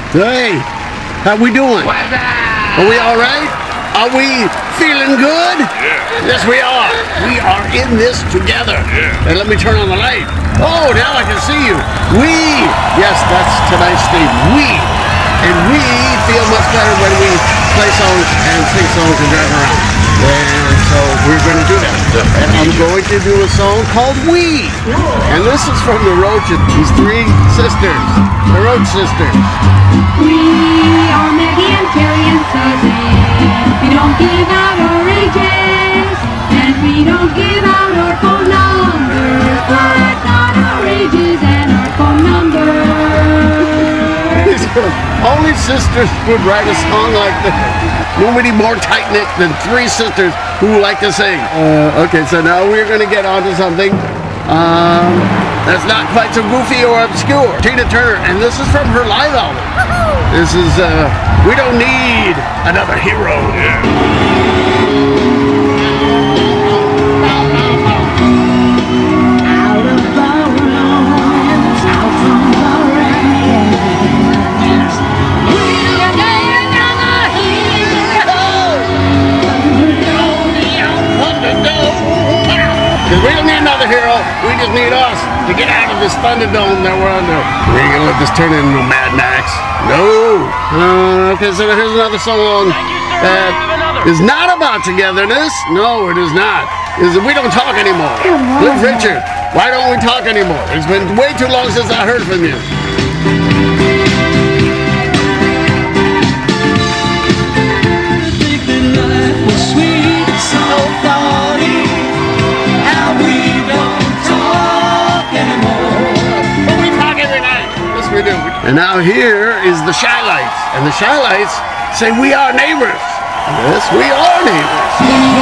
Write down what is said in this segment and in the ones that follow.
Hey, how we doing? Are we all right? Are we feeling good? Yeah. Yes, we are. We are in this together. Yeah. And let me turn on the light. Oh, now I can see you. We. Yes, that's tonight's theme. We. And we feel much better when we play songs and sing songs and drive around. And so we're going to do that. And I'm going to do a song called We. And this is from the Roaches, these three sisters, the Roach sisters. We are Maggie and Terry and Susie. We don't give out our ages, and we don't give out our phone numbers, but not our ages and our phone numbers. Only sisters would write a song like that. Nobody more tight-knit than three sisters who like to sing. Okay, so now we're going to get on to something that's not quite so goofy or obscure. Tina Turner, and this is from her live album. This is, We Don't Need Another Hero. Because we don't need another hero, we just need us to get out of this Thunderdome that we're under. We ain't gonna let this turn into Mad Max. No. Okay, so here's another song that is not about togetherness. No, it is not. Is that we don't talk anymore. Cliff Richard, why don't we talk anymore? It's been way too long since I heard from you. And now here is the Shy-Lights. And the Shy-Lights say we are neighbors. Yes, we are neighbors.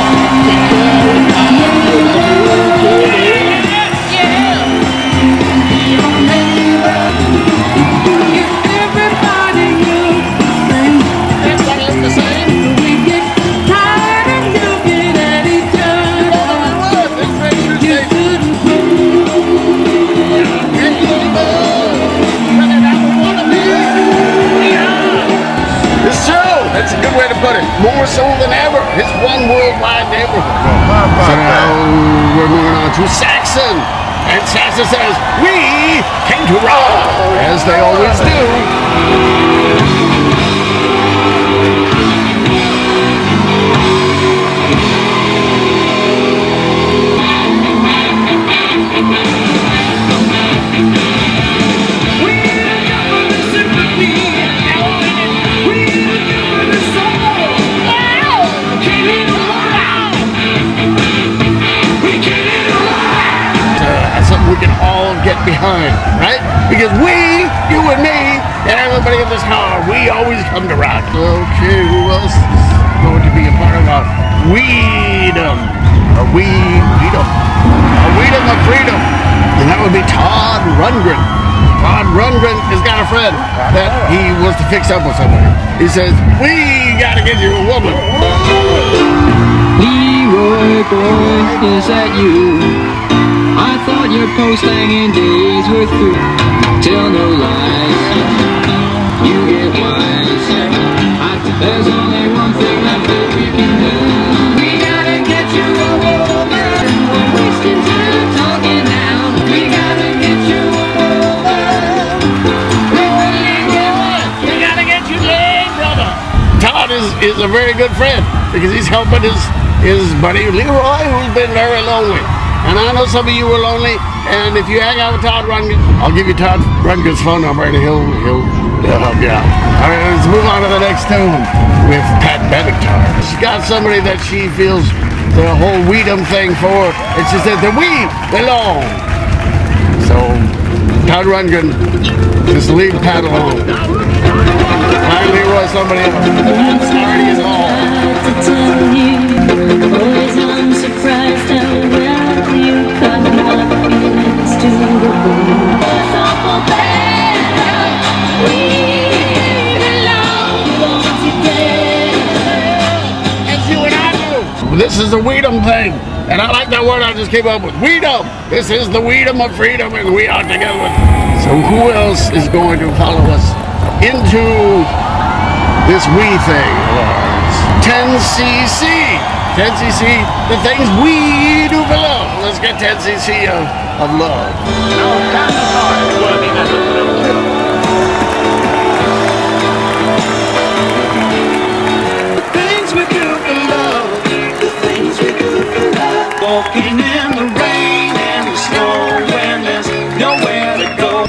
More so than ever. It's one worldwide neighborhood. So now we're moving on to Saxon. And Saxon says, we came to rock, as they always do. Get behind, right? Because we, you and me, and everybody in this car, we always come to rock. Okay, who else is going to be a part of our Weedom? A Weedom of Freedom. And that would be Todd Rundgren. Todd Rundgren has got a friend that he wants to fix up with somebody. He says, we gotta get you a woman. Leroy boy, is that you? I thought your post-hanging days were through. Tell no lies, you get wise. There's only one thing I think we can do. We gotta get you a woman. We're wasting time talking now. We gotta get you a woman. We gotta get you laid, brother. Todd is a very good friend because he's helping his buddy Leroy, who's been very lonely. And I know some of you are lonely, and if you hang out with Todd Rundgren, I'll give you Todd Rundgren's phone number, and he'll help you out. All right, let's move on to the next tune with Pat Benatar. She's got somebody that she feels the whole Weedom thing for, and she says that we belong. So, Todd Rundgren, just leave Pat alone. Find Leroy somebody else. Pat's already involved. I'm surprised how well you cut my feelings to the bone. It's awful bad. We belong together. And see what I do. This is the Weedom thing. And I like that word I just came up with. Weedom. This is the Weedom of freedom, and we are together. So who else is going to follow us into this we thing of ours. 10cc. 10cc, the things we do for love. Let's get 10cc of love. The things we do for love. The things we do for love. Walking in the rain and the snow when there's nowhere to go.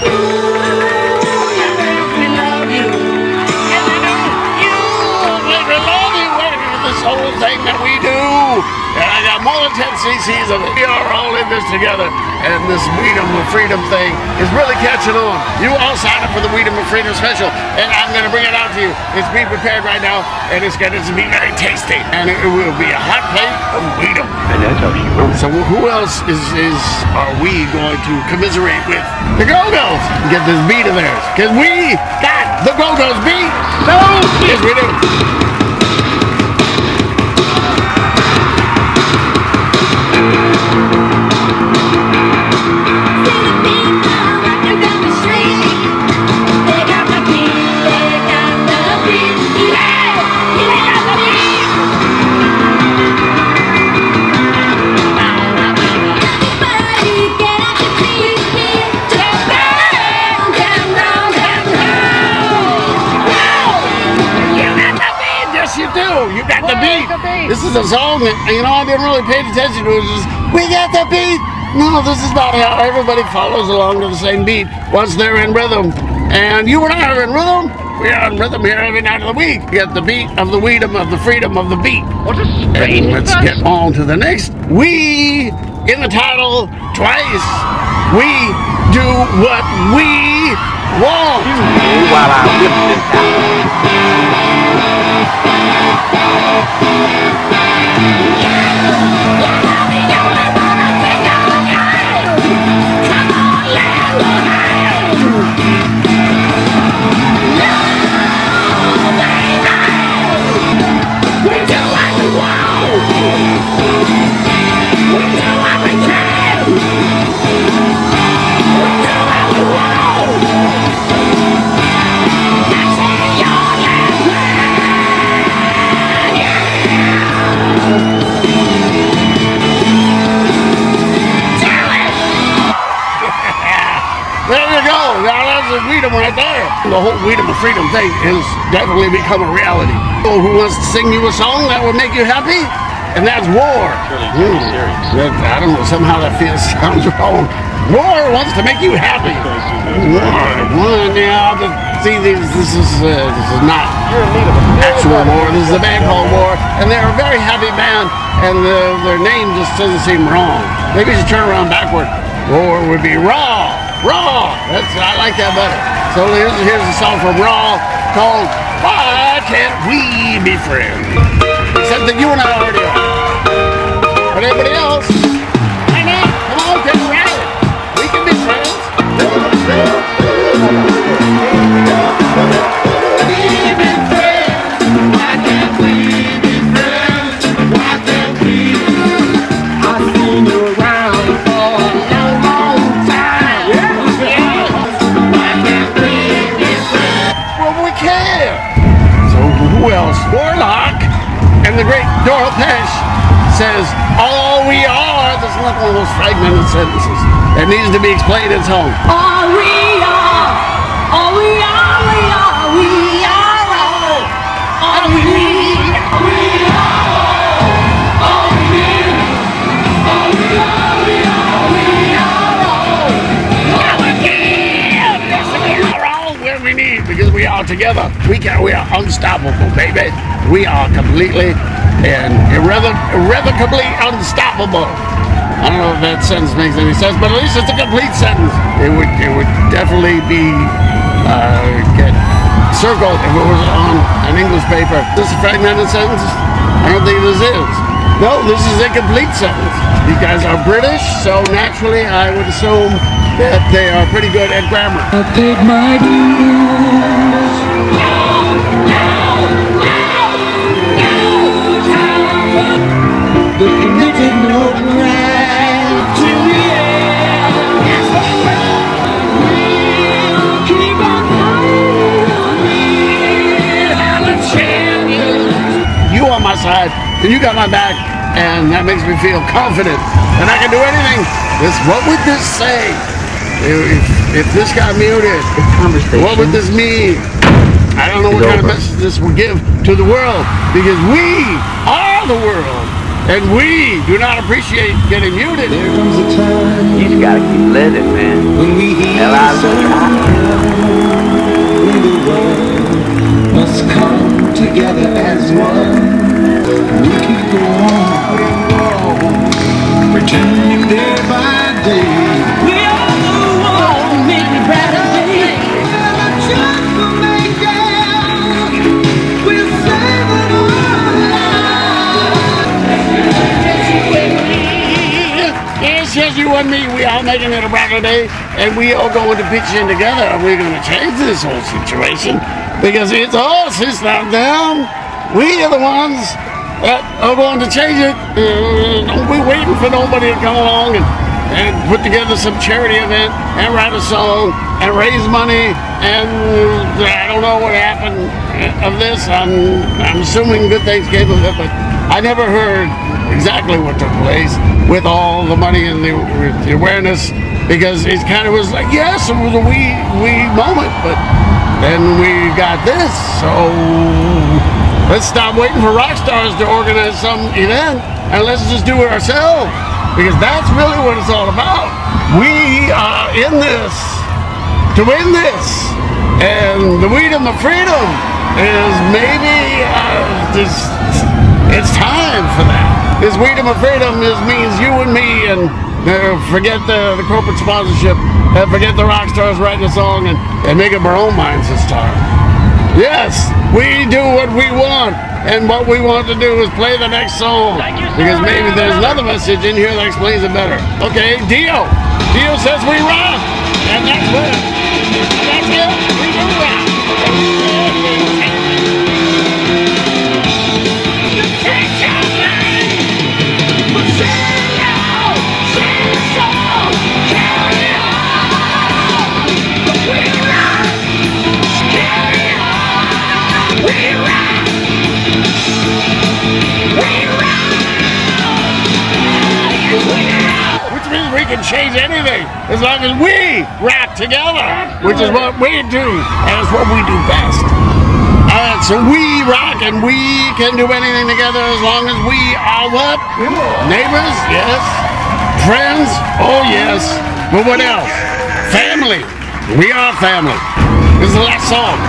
This whole thing that we do, and I got more than 10 cc's of it. We are all in this together, and this Weedom of Freedom thing is really catching on. You all sign up for the Weedom of Freedom special, and I'm going to bring it out to you. It's being prepared right now, and it's going to be very tasty, and it will be a hot plate of Weedom. And that's how she wrote. So who else are we going to commiserate with? The Go-Go's. Get this beat of theirs, because we got the Go-Go's beat. Yes, we do. You got the beat. This is a song that, you know, I didn't really pay attention to. It's just, we got the beat. No, this is about how everybody follows along to the same beat once they're in rhythm. And you and I are in rhythm. We are in rhythm here every night of the week. Get the beat of the Weedom of the freedom of the beat. What a strange And let's get on to the next. We, in the title, twice. We do what we want. while I whipped this out. There you go. Now that's a Weedom right there. The whole Weedom of Freedom thing has definitely become a reality. Oh, who wants to sing you a song that would make you happy? And that's War. I don't know. Somehow that sounds wrong. War wants to make you happy. War. Now, see, this is not actual war. This is a band called War, and they're a very happy band, and their name just doesn't seem wrong. Maybe you should turn around backward. War would be Raw. Raw. I like that better. So here's a song from Raw called Why Can't We Be Friends? Except that you and I already are. But anybody else? Why not? Come on, get right. We can be friends. Who else? Warlock and the great Doral Pesh says, all we are. That's not one of those fragmented sentences that needs to be explained in song. All we are, all we are, we are, we are all we need. We are all we need. All we are, we are, we are all we need. We are all where we need because we are together. We are unstoppable, baby. We are completely and irrevocably unstoppable. I don't know if that sentence makes any sense, but at least it's a complete sentence. It would definitely be get circled if it was on an English paper. This is a fragmented sentence? I don't think this is. No, this is a complete sentence. These guys are British, so naturally I would assume that they are pretty good at grammar. I paid my dues. But committed no crime to the end. We'll keep on fighting. and you got my back, and that makes me feel confident, and I can do anything. What would this say if this got muted? What would this mean? I don't know what kind of message this will give to the world, because we are the world, and we do not appreciate getting muted. There comes a time You just gotta keep living, man. when we hear Hell out of the the when the world must come together as one. We can go on, pretending day by day. We are the one making brighter days. We're a transformation. We're saving our lives. It's just you and me. We all making it a brighter day, and we all going to pitch in together, and we're going to change this whole situation, because it's us, it's not them. We are the ones that are going to change it. Don't be waiting for nobody to come along and put together some charity event and write a song and raise money, and I don't know what happened of this. I'm assuming good things came of it, but I never heard exactly what took place with all the money and the awareness, because it kind of was like, yes, it was a wee moment, but then we got this, so let's stop waiting for rock stars to organize some event, and let's just do it ourselves, because that's really what it's all about. We are in this to win this, and the freedom of freedom is maybe it's time for that. This freedom of freedom means you and me, and forget the corporate sponsorship, and forget the rock stars writing a song, and make up our own minds this time. Yes, we do what we want, and what we want to do is play the next song, because maybe there's another message in here that explains it better. Okay, Dio says we rock, and that's it. That's it. We do rock. Which means we can change anything as long as we rap together, which is what we do, and it's what we do best. So we rock, and we can do anything together as long as we are what? Neighbors, yes. Friends, oh yes. But what else? Family. We are family. This is the last song.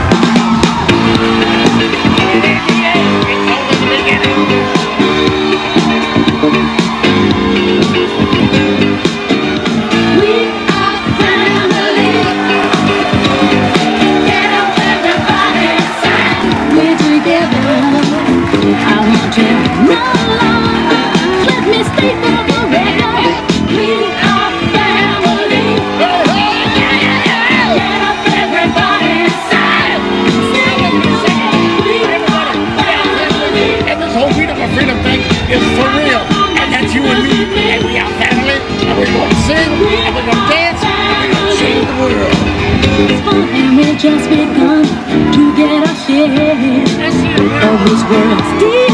Just begun to get our share of this world's